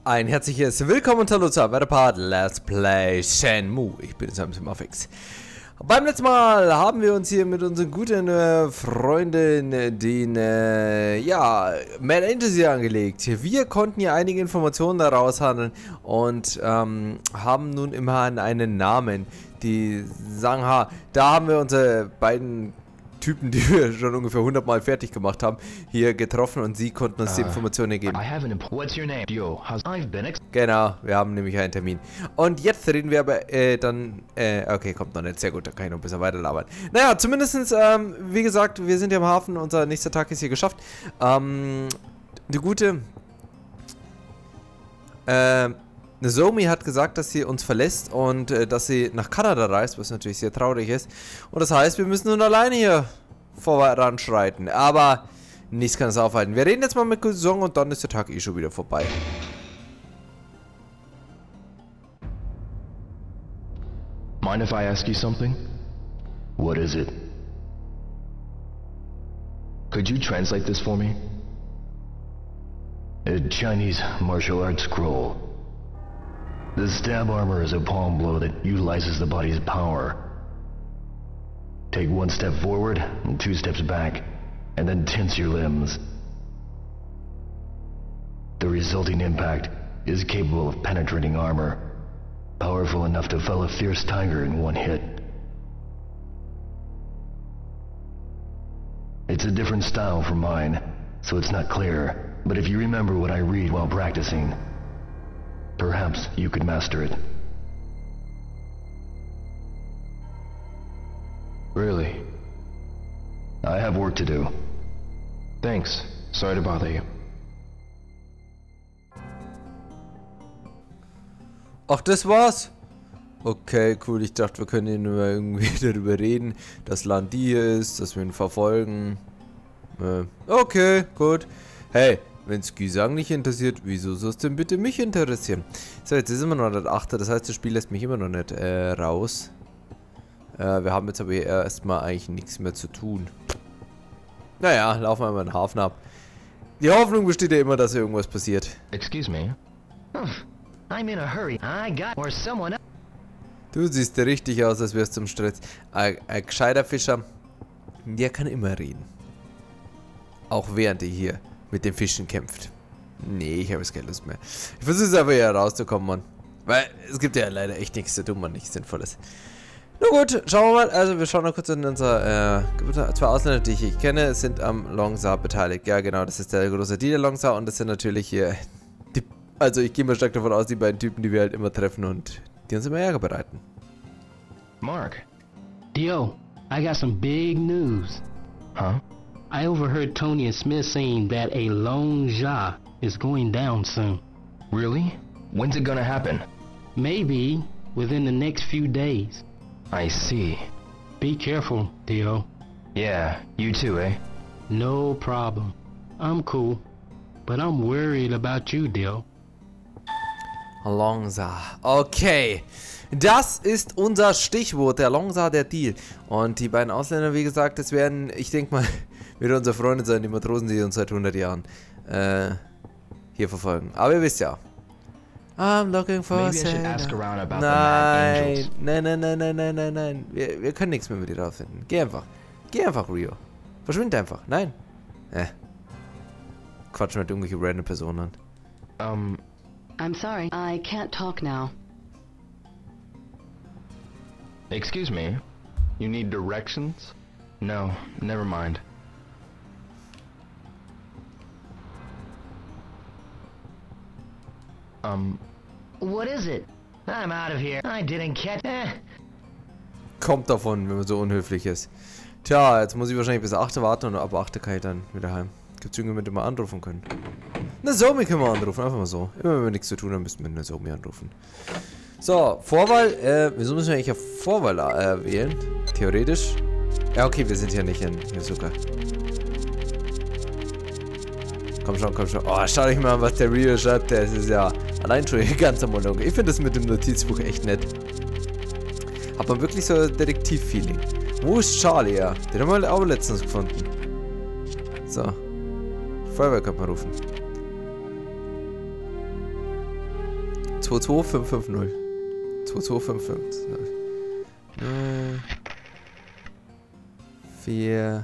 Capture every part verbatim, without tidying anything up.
Ein herzliches Willkommen und Hallo zu einem weiteren Part Let's Play Shenmue. Ich bin Sam Simafix. Beim letzten Mal haben wir uns hier mit unseren guten äh, Freunden, den, äh, ja, Mad Angels hier angelegt. Wir konnten hier einige Informationen daraus handeln und ähm, haben nun immerhin einen Namen. Die sagen, ha, da haben wir unsere beiden Typen, die wir schon ungefähr hundert Mal fertig gemacht haben, hier getroffen und sie konnten uns uh, die Informationen geben. Genau, wir haben nämlich einen Termin. Und jetzt reden wir aber äh, dann, äh, okay, kommt noch nicht, sehr gut, da kann ich noch ein bisschen weiter labern. Naja, zumindestens, ähm, wie gesagt, wir sind hier im Hafen, unser nächster Tag ist hier geschafft. Ähm, die gute, äh, Nozomi hat gesagt, dass sie uns verlässt und äh, dass sie nach Kanada reist, was natürlich sehr traurig ist. Und das heißt, wir müssen nun alleine hier voranschreiten. Aber nichts kann es aufhalten. Wir reden jetzt mal mit Kusong und dann ist der Tag eh schon wieder vorbei. Mind if I ask you something? What is it? Could you translate this for me? A Chinese martial arts scroll. The stab armor is a palm blow that utilizes the body's power. Take one step forward and two steps back, and then tense your limbs. The resulting impact is capable of penetrating armor, powerful enough to fell a fierce tiger in one hit. It's a different style from mine, so it's not clear, but if you remember what I read while practicing, perhaps you could master it. Really? I have work to do. Thanks. Sorry to bother you. Ach, das war's? Okay, cool. Ich dachte, wir können ihn irgendwie darüber reden, dass Land hier ist, dass wir ihn verfolgen. Äh, okay, gut. Hey. Wenn es Kusong nicht interessiert, wieso soll es denn bitte mich interessieren? So, jetzt ist immer noch das achte, das heißt, das Spiel lässt mich immer noch nicht äh, raus. Äh, wir haben jetzt aber hier erstmal eigentlich nichts mehr zu tun. Naja, laufen wir mal in den Hafen ab. Die Hoffnung besteht ja immer, dass hier irgendwas passiert. Excuse me. I'm in a hurry. I got or someone. Du siehst richtig aus, als wärst du im Stress. Ein, ein gescheiter Fischer, der kann immer reden. Auch während er hier mit den Fischen kämpft. Nee, ich habe jetzt keine Lust mehr. Ich versuche es einfach hier rauszukommen, Mann. Weil es gibt ja leider echt nichts zu tun, Mann. Nichts Sinnvolles. Na gut, schauen wir mal. Also wir schauen noch kurz in unser, äh, zwei Ausländer, die ich, ich kenne, sind am Longsar beteiligt. Ja genau, das ist der große Dealer Longsar und das sind natürlich hier die, also ich gehe mal stark davon aus, die beiden Typen, die wir halt immer treffen und die uns immer Ärger bereiten. Mark. Dio, I got some big news. Huh? I overheard Tony and Smith saying that a Long Ja is going down soon. Really? When's it gonna happen? Maybe within the next few days. I see. Be careful, Dio. Yeah, you too, eh? No problem. I'm cool, but I'm worried about you, Dio. Longsar. Okay. Das ist unser Stichwort, der Longsar, der Deal. Und die beiden Ausländer, wie gesagt, das werden, ich denke mal, wieder unsere Freunde sein, die Matrosen, die uns seit hundert Jahren äh, hier verfolgen. Aber ihr wisst ja. I'm looking for a sailor. Nein, nein, nein, nein, nein, nein, nein, nein. Wir, wir können nichts mehr mit dir rausfinden. Geh einfach. Geh einfach, Rio. Verschwind einfach. Nein. Äh. Quatsch mit irgendwelche random Personen. Um. I'm sorry, I can't talk now. Excuse me. You need directions? No, never mind. Um. What is it? I'm out of here. I didn't catch. Eh. Kommt davon, wenn man so unhöflich ist. Tja, jetzt muss ich wahrscheinlich bis acht warten und ab acht kann ich dann wieder heim. Gibt es irgendjemanden, den wir anrufen können? Nozomi können wir anrufen, einfach mal so. Immer wenn wir nichts zu tun haben, müssen wir Nozomi anrufen. So, Vorwahl. Äh, wieso müssen wir eigentlich auf Vorwahl äh, wählen? Theoretisch. Ja, okay, wir sind ja nicht in Hizuka. Komm schon, komm schon. Oh, schau dich mal an, was der Rio schreibt. Das ist ja allein schon ganz am Monolog. Ich finde das mit dem Notizbuch echt nett. Hat man wirklich so ein Detektiv-Feeling. Wo ist Charlie, ja? Den haben wir auch letztens gefunden. So. Feuerwehr kann man rufen. zwei zwei fünf fünf null. zwei zwei fünf fünf null. vier.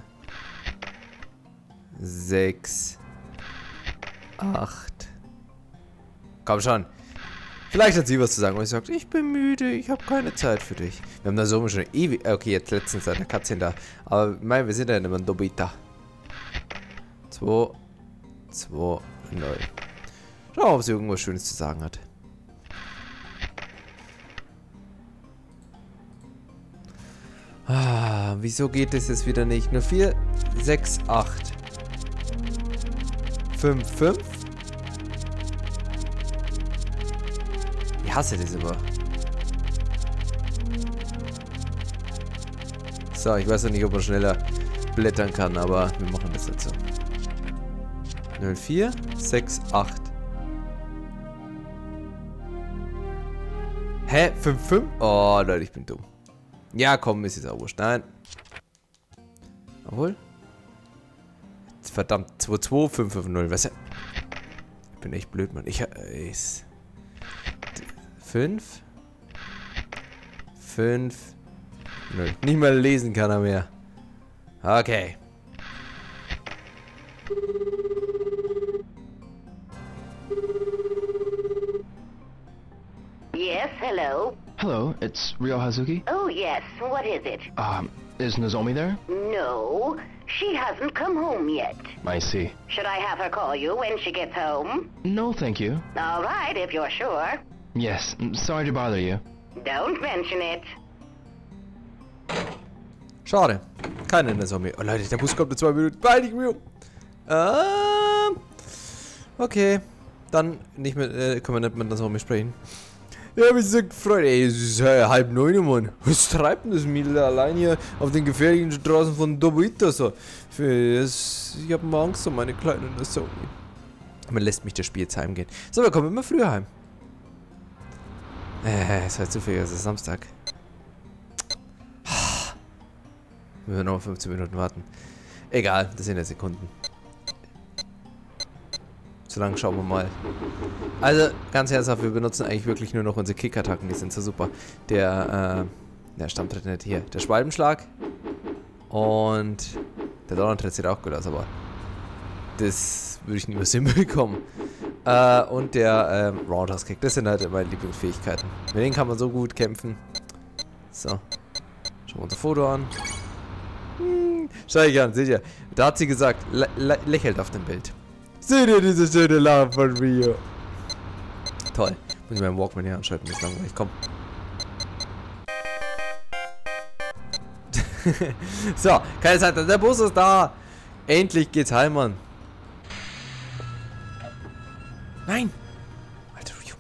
sechs. acht. Komm schon. Vielleicht hat sie was zu sagen. Und ich sagt, ich bin müde, ich habe keine Zeit für dich. Wir haben da so schon ewig... Okay, jetzt letztens eine Katze da. Aber mein, wir sind ja nicht mehr ein Dobita. zwei. zwei. null. Schau mal, ob sie irgendwas Schönes zu sagen hat. Ah, wieso geht es jetzt wieder nicht? Nur vier, sechs, acht. fünf, fünf. Ich hasse das immer. So, ich weiß noch nicht, ob man schneller blättern kann, aber wir machen das jetzt so. null, vier, sechs, acht. Hä? fünf, fünf? Oh, Leute, ich bin dumm. Ja, komm, ist jetzt auch wurscht. Nein. Obwohl. Verdammt, zwei zwei fünf fünf null. Was? Ich bin echt blöd, Mann. Ich. Ist. fünf. fünf. null. Nicht mal lesen kann er mehr. Okay. Yes, hello. Hello, it's Ryo Hazuki. Oh, yes. What is it? Um, is Nozomi there? No, she hasn't come home yet. I see. Should I have her call you when she gets home? No, thank you. All right, if you're sure. Yes, sorry to bother you. Don't mention it. Schade. Keine Nozomi. Oh Leute, der Bus kommt in zwei Minuten. Beide Ryo. Ähm. Okay. Dann nicht mehr, äh, können wir nicht mit Nozomi sprechen. Ja, wie gesagt, Freunde, ey, es ist äh, halb neun, Mann. Was treibt denn das Mädel allein hier auf den gefährlichen Straßen von Dobita so? Für das, ich hab mal Angst um meine kleine Nozomi. Man lässt mich das Spiel jetzt heimgehen. So, wir kommen immer früher heim. Äh, es ist halt zufällig, es ist Samstag. Wir müssen noch fünfzehn Minuten warten. Egal, das sind ja Sekunden. So lange schauen wir mal. Also, ganz ernsthaft, wir benutzen eigentlich wirklich nur noch unsere Kick-Attacken, die sind so super. Der, äh, der Stammtritt nicht hier. Der Schwalbenschlag. Und der Donnertritt sieht auch gut aus, aber das würde ich niemals hinbekommen. Äh, und der, ähm, Roundhouse-Kick, das sind halt meine Lieblingsfähigkeiten. Mit denen kann man so gut kämpfen. So. Schauen wir unser Foto an. Hm, schau ich an, seht ihr. Da hat sie gesagt, lä lä lächelt auf dem Bild. Seht ihr diese schöne Lache von Ryo? Toll. Muss ich meinen Walkman hier anschalten, bis langweilig. Komm. So, keine Zeit, der Bus ist da. Endlich geht's heim, Mann. Nein. Alter Ryo.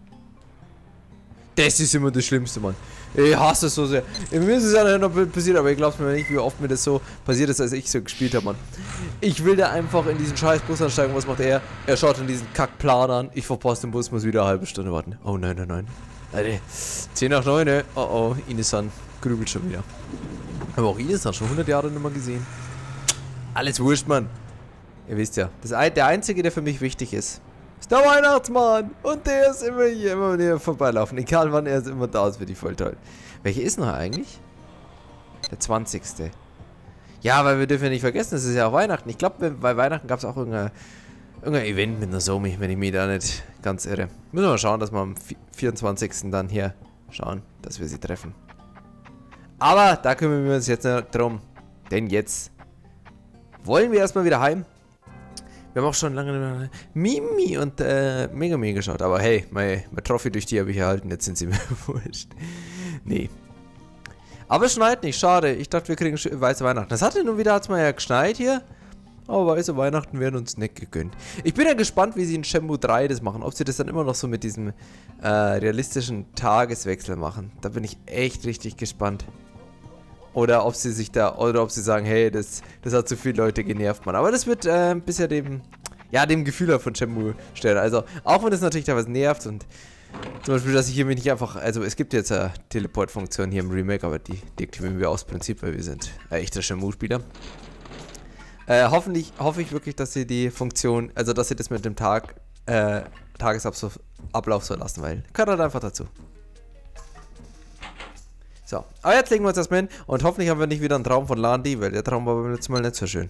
Das ist immer das Schlimmste, Mann. Ich hasse es so sehr. Mir ist es ja noch passiert, aber ich glaube mir nicht, wie oft mir das so passiert ist, als ich so gespielt habe, Mann. Ich will da einfach in diesen scheiß Bus ansteigen. Was macht er? Er schaut in diesen Kackplan an. Ich verpasse den Bus, muss wieder eine halbe Stunde warten. Oh nein, nein, nein. Alter, zehn nach neun, ne? Oh oh, Inesan grübelt schon wieder. Aber auch Inesan schon hundert Jahre nicht mehr gesehen. Alles wurscht, Mann. Ihr wisst ja, das, der einzige, der für mich wichtig ist, ist der Weihnachtsmann. Und der ist immer hier, immer hier vorbeilaufen. Egal wann, er ist immer da, das finde ich voll toll. Welche ist noch eigentlich? Der zwanzigste Ja, weil wir dürfen ja nicht vergessen, es ist ja auch Weihnachten. Ich glaube, bei Weihnachten gab es auch irgendein, irgendein Event mit Nozomi, wenn ich mich da nicht ganz irre. Müssen wir mal schauen, dass wir am vierundzwanzigsten dann hier schauen, dass wir sie treffen. Aber da kümmern wir uns jetzt nicht drum. Denn jetzt wollen wir erstmal wieder heim. Wir haben auch schon lange nicht mehr Mimi und äh, Megami geschaut. Aber hey, meine, meine Trophy durch die habe ich erhalten. Jetzt sind sie mir wurscht. Nee. Aber es schneit nicht. Schade. Ich dachte, wir kriegen weiße Weihnachten. Das hatte nun wieder, hat es mal ja geschneit hier. Aber weiße Weihnachten werden uns nicht gegönnt. Ich bin ja gespannt, wie sie in Shenmue drei das machen. Ob sie das dann immer noch so mit diesem äh, realistischen Tageswechsel machen. Da bin ich echt richtig gespannt. Oder ob sie sich da, oder ob sie sagen, hey, das, das hat zu viele Leute genervt, Mann. Aber das wird äh, bisher dem, ja, dem Gefühl von Shenmue stellen. Also, auch wenn das natürlich da was nervt und zum Beispiel, dass ich hier mich nicht einfach, also es gibt jetzt eine Teleport-Funktion hier im Remake, aber die deaktivieren wir aus Prinzip, weil wir sind äh, echte Shenmue-Spieler. Äh, hoffentlich, hoffe ich wirklich, dass sie die Funktion, also dass sie das mit dem Tag äh, Tagesablauf so lassen, weil gehört halt einfach dazu. So, aber jetzt legen wir uns erstmal hin und hoffentlich haben wir nicht wieder einen Traum von Landi, weil der Traum war beim letzten Mal nicht so schön.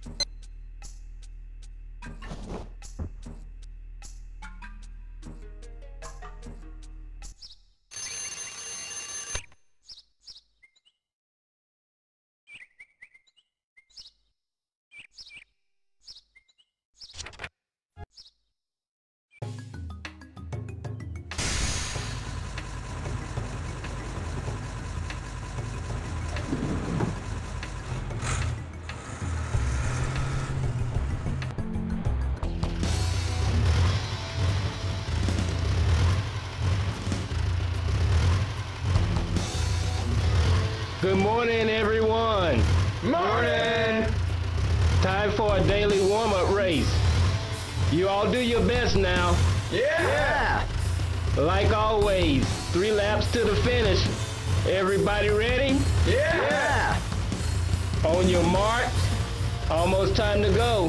Good morning, everyone. Morning. Time for a daily warm-up race. You all do your best now. Yeah! Like always, three laps to the finish. Everybody ready? Yeah! On your mark. Almost time to go.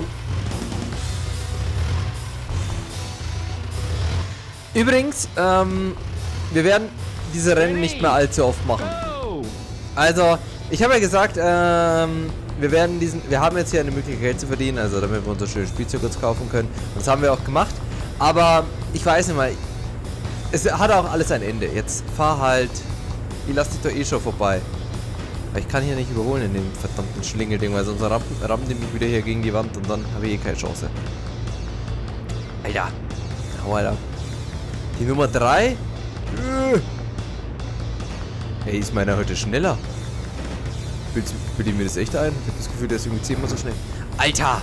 Übrigens, ähm, wir werden diese Rennen nicht mehr allzu oft machen. Go! Also, ich habe ja gesagt, ähm, wir werden diesen, wir haben jetzt hier eine Möglichkeit Geld zu verdienen, also damit wir unser schönes Spielzeug uns kaufen können. Und das haben wir auch gemacht. Aber ich weiß nicht mal, es hat auch alles ein Ende. Jetzt fahr halt, ich lass dich doch eh schon vorbei. Aber ich kann hier nicht überholen in dem verdammten Schlingelding, weil sonst rammen, rammen die mich wieder hier gegen die Wand und dann habe ich eh keine Chance. Alter, hau Alter. Die Nummer drei? Hey, ist meiner heute schneller? Bilde ich mir das echt ein? Ich hab das Gefühl, der ist irgendwie zehnmal so schnell. Alter!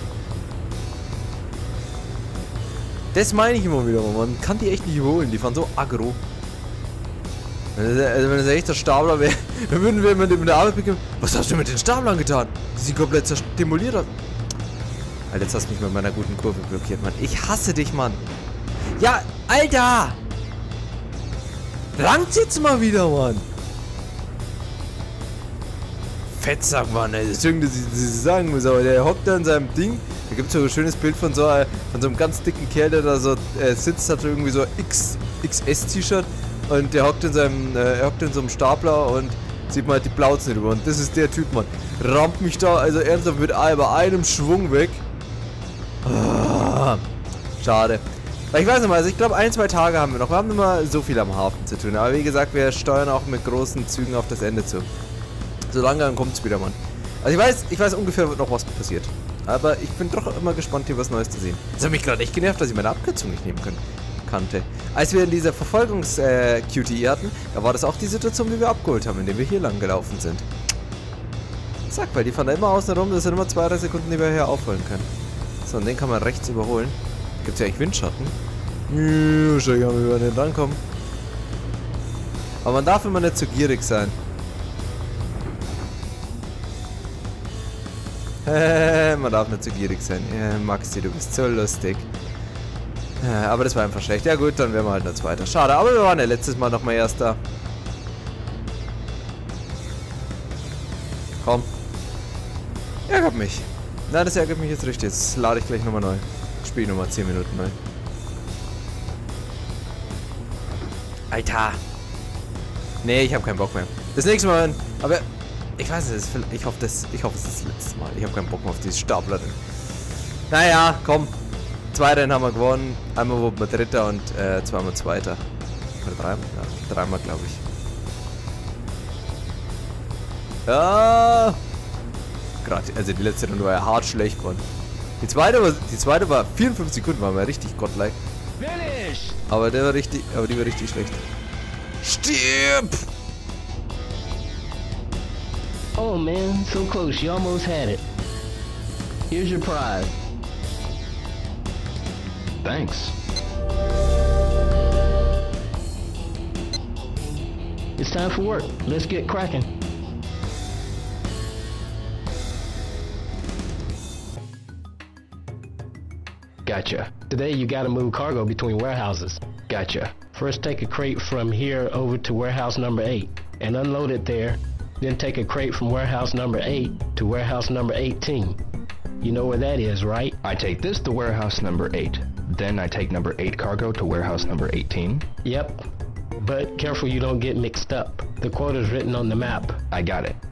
Das meine ich immer wieder, man kann die echt nicht überholen. Die fahren so aggro. Also wenn das echt der Stapler wäre, dann würden wir mit dem der Arbeit bekommen. Was hast du mit den Staplern getan? Die sind komplett demoliert. Alter, jetzt hast du mich mit meiner guten Kurve blockiert, Mann. Ich hasse dich, Mann. Ja, Alter! Langt jetzt mal wieder, Mann. Fettsack, Mann, ey. Das ist irgendwie, sie, sie sagen muss, aber der hockt da in seinem Ding. Da gibt es so ein schönes Bild von so, äh, von so einem ganz dicken Kerl, der da so äh, sitzt, hat irgendwie so X S T-Shirt und der hockt in seinem, äh, er hockt in so einem Stapler und sieht man halt die Plauzen drüber. Und das ist der Typ, Mann. Rammt mich da, also ernsthaft mit bei einem Schwung weg. Ah, schade. Ich weiß nicht mal, also ich glaube ein, zwei Tage haben wir noch. Wir haben immer so viel am Hafen zu tun. Aber wie gesagt, wir steuern auch mit großen Zügen auf das Ende zu. So langsam kommt es wieder, Mann. Also ich weiß, ich weiß ungefähr noch, was passiert. Aber ich bin doch immer gespannt, hier was Neues zu sehen. Das hat mich gerade echt genervt, dass ich meine Abkürzung nicht nehmen können, kannte. Als wir in dieser Verfolgungs-Q T E hatten, da war das auch die Situation, wie wir abgeholt haben, indem wir hier lang gelaufen sind. Zack, weil die fahren da immer außen rum, das sind immer zwei, drei Sekunden, die wir hier aufholen können. So, und den kann man rechts überholen. Gibt es ja eigentlich Windschatten? Ja, schau mal, wie wir denn rankommen. Aber man darf immer nicht zu gierig sein. Man darf nicht zu gierig sein. Ja, Maxi, du bist so lustig. Ja, aber das war einfach schlecht. Ja gut, dann wären wir halt noch Zweiter. Schade, aber wir waren ja letztes Mal noch mal Erster. Komm. Ärgert mich. Na, das ärgert mich jetzt richtig. Jetzt lade ich gleich nochmal neu. Spiel nochmal zehn Minuten neu. Alter. Nee, ich habe keinen Bock mehr. Das nächste Mal, aber ich weiß nicht, ich hoffe, das, ich hoffe, es ist das letzte Mal. Ich habe keinen Bock mehr auf dieses Stapler. Naja, komm. Zwei Rennen haben wir gewonnen. Einmal wurden wir Dritter und äh, zweimal Zweiter. Oder dreimal? Ja, dreimal, glaube ich. Ja. Gerade, also die letzte Runde war ja hart schlecht geworden. Die zweite war, die zweite war vierundfünfzig Sekunden, war mir richtig godlike. Finish! Aber der war richtig, aber die war richtig schlecht. Stirb! Oh man, so close, you almost had it. Here's your prize. Thanks. It's time for work. Let's get cracking. Gotcha. Today you gotta move cargo between warehouses. Gotcha. First take a crate from here over to warehouse number eight and unload it there. Then take a crate from warehouse number eight to warehouse number eighteen. You know where that is, right? I take this to warehouse number eight. Then I take number eight cargo to warehouse number eighteen? Yep. But careful you don't get mixed up. The quota's written on the map. I got it.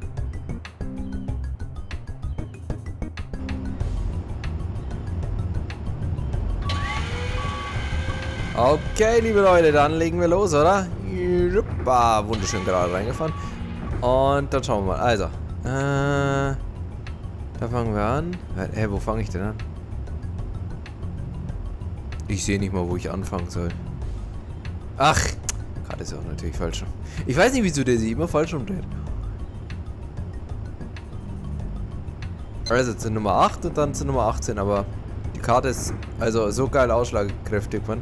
Okay, liebe Leute, dann legen wir los, oder? Ah, wunderschön gerade reingefahren. Und dann schauen wir mal. Also, äh, da fangen wir an. Hä, hey, wo fange ich denn an? Ich sehe nicht mal, wo ich anfangen soll. Ach, gerade ist auch natürlich falsch rum. Ich weiß nicht, wieso der sich immer falsch umdreht. Also zur Nummer acht und dann zur Nummer achtzehn, aber die Karte ist also so geil ausschlagkräftig, man.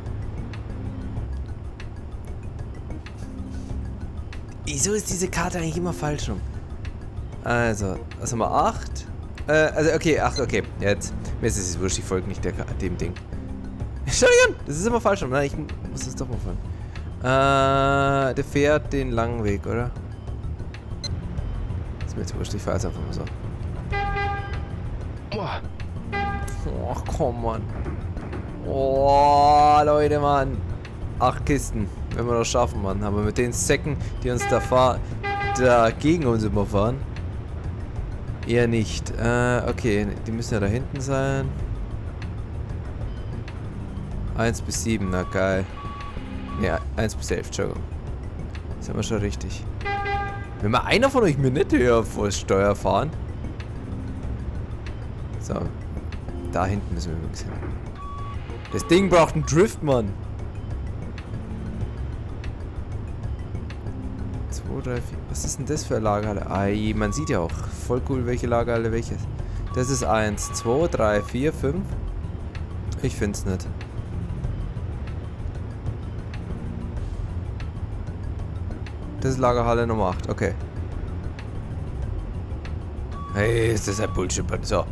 Wieso ist diese Karte eigentlich immer falsch rum? Also, was haben wir? acht? Äh, also, okay, acht, okay. Jetzt. Mir ist es wurscht, ich folge nicht der, dem Ding. Schau dich an! Das ist immer falsch rum. Nein, ich muss das doch mal folgen. Äh, der fährt den langen Weg, oder? Ist mir jetzt wurscht, ich fahre jetzt einfach mal so. Ach, komm, Mann. Oh, Leute, Mann. Acht Kisten. Wenn wir das schaffen, Mann. Aber mit den Säcken, die uns da fahren, da gegen uns immer fahren. Eher nicht. Äh, okay. Die müssen ja da hinten sein. eins bis sieben, na geil. Ne, eins bis elf, Entschuldigung. Das haben wir schon richtig. Wenn mal einer von euch mir nicht höher vor Steuer fahren. So. Da hinten müssen wir übrigens hin. Das Ding braucht einen Drift, Mann. zwei, drei, vier. Was ist denn das für eine Lagerhalle? Ai, man sieht ja auch voll cool, welche Lagerhalle welches. Das ist eins, zwei, drei, vier, fünf. Ich find's nicht. Das ist Lagerhalle Nummer acht, okay. Hey, ist das ein Bullshit. So.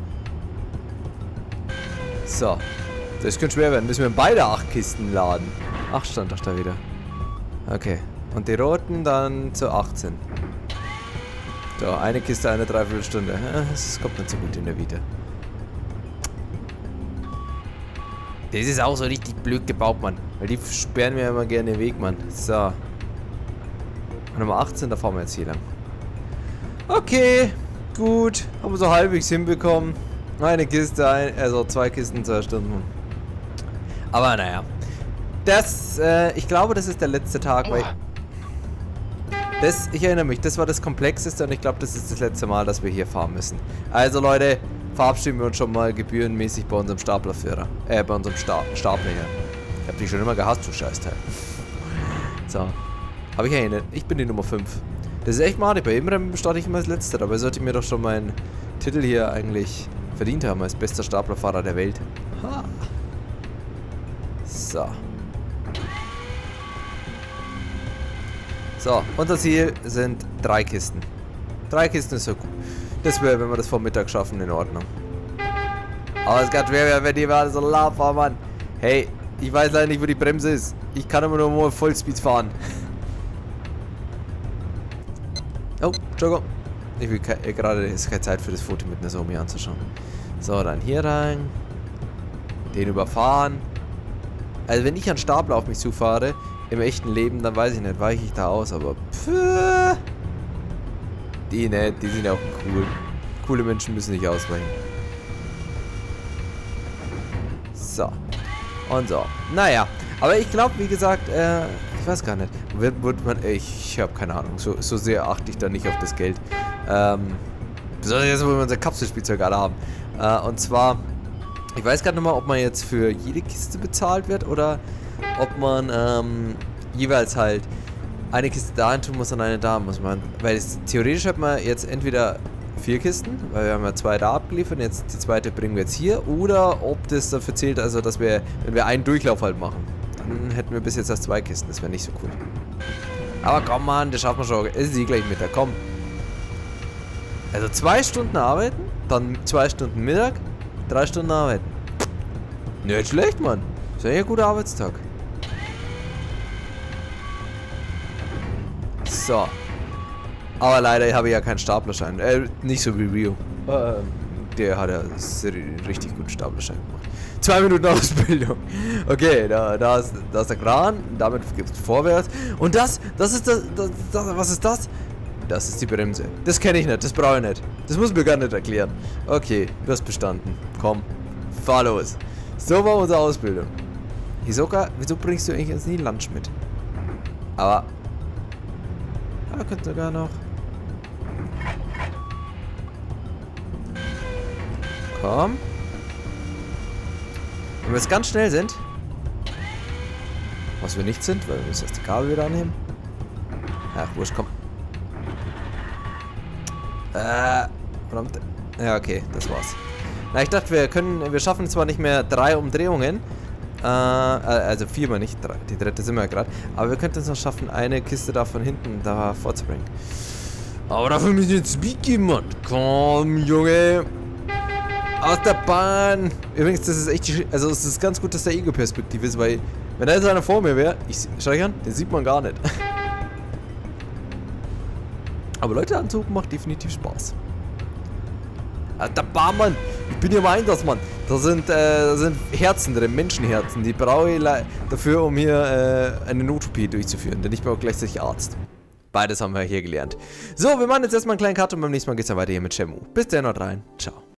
So. Das könnte schwer werden. Müssen wir beide acht Kisten laden. acht stand doch da wieder. Okay. Und die roten dann zu achtzehn. So, eine Kiste, eine Dreiviertelstunde. Das kommt nicht so gut in der Vita. Das ist auch so richtig blöd gebaut, Mann. Weil die sperren mir immer gerne den Weg, Mann. So. Nummer achtzehn, da fahren wir jetzt hier lang. Okay, gut. Haben wir so halbwegs hinbekommen. Eine Kiste, ein, also zwei Kisten, zwei Stunden. Aber naja. Das, äh, ich glaube, das ist der letzte Tag, weil... Das, ich erinnere mich, das war das Komplexeste und ich glaube, das ist das letzte Mal, dass wir hier fahren müssen. Also Leute, verabschieden wir uns schon mal gebührenmäßig bei unserem Staplerführer. Äh, bei unserem Sta Stapler hier. Ich hab dich schon immer gehasst, du Scheißteil. So. Habe ich erinnert. Ich bin die Nummer fünf. Das ist echt madig. Bei jedem Rennen starte ich immer als Letzter. Dabei sollte ich mir doch schon meinen Titel hier eigentlich verdient haben als bester Staplerfahrer der Welt. Ha. So. So, unser Ziel sind drei Kisten. Drei Kisten ist so gut. Das wäre, wenn wir das vor Mittag schaffen, in Ordnung. Aber es geht schwer, wenn die mal so laut fahren, Mann. Hey, ich weiß leider nicht, wo die Bremse ist. Ich kann immer nur mal Vollspeed fahren. Oh, Entschuldigung. Ich will äh, gerade, ist keine Zeit für das Foto mit einer Somi anzuschauen. So, dann hier rein. Den überfahren. Also wenn ich einen Stapler auf mich zufahre, im echten Leben, dann weiß ich nicht, weiche ich da aus, aber pfff. Die nicht, die sind auch cool. Coole Menschen müssen nicht ausweichen. So. Und so. Naja. Aber ich glaube, wie gesagt, äh, ich weiß gar nicht. Wird, wird man, ich habe keine Ahnung. So, so sehr achte ich da nicht auf das Geld. Ähm, besonders jetzt, wo wir unser Kapselspielzeug alle haben. Äh, und zwar, ich weiß gar nicht mal, ob man jetzt für jede Kiste bezahlt wird oder ob man ähm, jeweils halt eine Kiste dahin tun muss und eine da muss man. Weil es, theoretisch hat man jetzt entweder vier Kisten, weil wir haben ja zwei da abgeliefert und jetzt die zweite bringen wir jetzt hier. Oder ob das dafür zählt, also dass wir, wenn wir einen Durchlauf halt machen, dann hätten wir bis jetzt erst zwei Kisten. Das wäre nicht so cool. Aber komm, Mann, das schaffen wir schon. Es ist eh gleich Mittag, komm. Also zwei Stunden arbeiten, dann zwei Stunden Mittag, drei Stunden arbeiten. Nicht schlecht, Mann. Das ist ja ein guter Arbeitstag. So. Aber leider habe ich ja keinen Staplerschein. Äh, nicht so wie Rio. Äh, der hat ja einen richtig guten Staplerschein gemacht. Zwei Minuten Ausbildung. Okay, da, da, ist, da ist der Kran. Damit geht es vorwärts. Und das, das ist das, das, das, was ist das? Das ist die Bremse. Das kenne ich nicht, das brauche ich nicht. Das muss mir gar nicht erklären. Okay, du hast bestanden. Komm, fahr los. So war unsere Ausbildung. Hisoka, wieso bringst du eigentlich jetzt nie Lunch mit? Aber... Da könnte sogar noch... Komm. Wenn wir jetzt ganz schnell sind... Was wir nicht sind, weil wir müssen erst die Kabel wieder annehmen. Ach, wurscht, komm. Äh, verdammt. Ja, okay, das war's. Na, ich dachte, wir können... Wir schaffen zwar nicht mehr drei Umdrehungen... Äh, also viermal nicht, drei, die dritte sind wir ja gerade. Aber wir könnten es noch schaffen, eine Kiste da von hinten da vorzubringen. Aber dafür müssen wir jetzt Speed geben, Mann. Komm, Junge. Aus der Bahn. Übrigens, das ist echt, die, also es ist ganz gut, dass der Ego-Perspektive ist, weil, wenn da jetzt einer vor mir wäre, ich schau ich an, den sieht man gar nicht. Aber Leute anzugucken macht definitiv Spaß. Alter Barmann, ich bin hier im Einsatz, Mann. Da sind, äh, da sind Herzen drin, Menschenherzen. Die brauche ich dafür, um hier äh, eine Not-O P durchzuführen. Denn ich bin auch gleichzeitig Arzt. Beides haben wir hier gelernt. So, wir machen jetzt erstmal einen kleinen Cut und beim nächsten Mal geht's dann weiter hier mit Shenmue. Bis dann, haut rein. Ciao.